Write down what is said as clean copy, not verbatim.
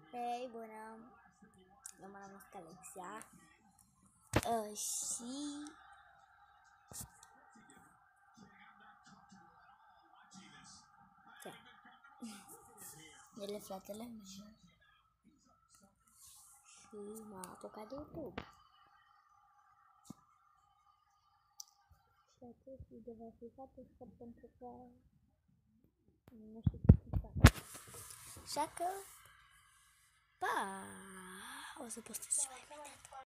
Hei, bună! Eu mă numesc Alexia și ele fratele meu și m-a apucat de YouTube. Și acest video va fi foarte scurt pentru că nu știu ce fac. Așa că, pa! O să postez ceva imediat.